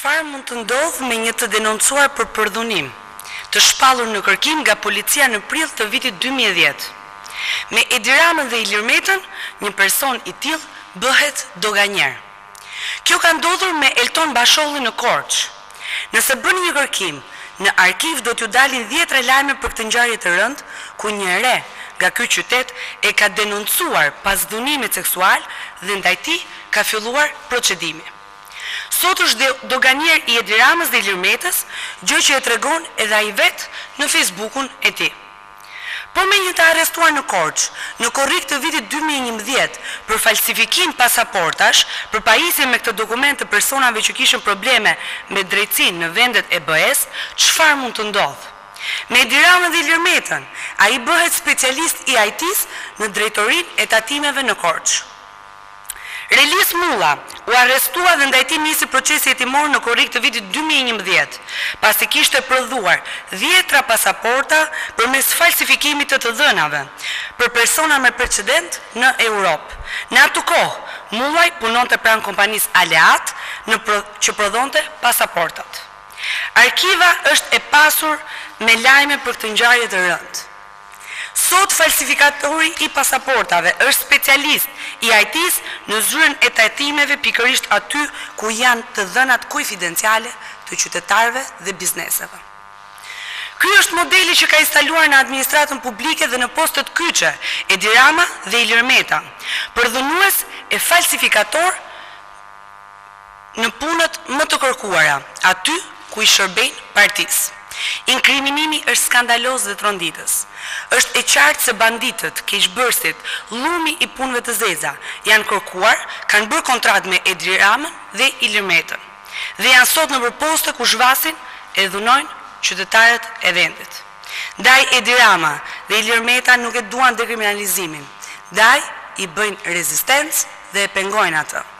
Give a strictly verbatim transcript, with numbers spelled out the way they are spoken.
Çfarë mund të ndodhë me një të denoncuar për përdhunim, të shpallur në kërkim nga policia në prill të vitit dy mijë e dhjetë? Me Edi Ramën dhe Ilir Metën, një person i tillë bëhet doganjer. Kjo ka ndodhur me Elton Basholli në Korçë. Nëse bën një kërkim, në arkiv do t'ju dalin dhjetra lajme për këtë ngjarje të rëndë, ku një re nga ky qytet e ka denoncuar pas dhunimit seksual dhe ndaj tij ka filluar procedimi. Sot është doganier i Edi Ramës dhe Ilir Metës, gjë që e tregon edhe ai vet në Facebookun e tij. Po me një të arrestuar në Korçë, në korrik të vitit dy mijë e njëmbëdhjetë për falsifikim pasaportash, për pajisje me këtë dokument të personave që kishin probleme me drejtësinë në vendet e B E-s, çfarë mund të ndodhë? Me Edi Ramën dhe Ilir Metën, ai bëhet specialist i I T-s në drejtorinë e tatimeve në Korçë. Relis Mulla u arrestua dhe ndaj tij nisi procesi hetimor në korrik të vitit dy mijë e njëmbëdhjetë, pasi kishte prodhuar dhjetra pasaporta përmes falsifikimit të të dhënave për persona me precedent në Europë. Në atë kohë, Mullaj punonte pranë kompanisë Aleat në pro, që prodhonte pasaportat. Arkiva është e pasur me lajme për këtë ngjarje të rëndë. Sot falsifikatori i pasaportave është specialist i I T-s në zyrën e tatimeve pikërisht aty ku janë të dhënat konfidenciale të qytetarëve dhe bizneseve. Ky është modeli që ka instaluar në administratën publike dhe në postet kyçe Edi Rama dhe Ilir Meta, përdhunues e falsifikator në punët më të kërkuara, aty ku i shërbejnë partisë. Inkriminimi është skandaloz dhe tronditës. Është e qartë se banditët, keqbërësit, llumi i punëve të zeza janë kërkuar, kanë bërë kontratë me Edi Ramën dhe Ilir Metën dhe janë sot në poste ku zhvasin e dhunojnë qytetarët e vendit. Ndaj Edi Rama dhe Ilir Meta nuk e duan dekriminalizimin, ndaj i bëjnë rezistencë dhe e pengojnë atë.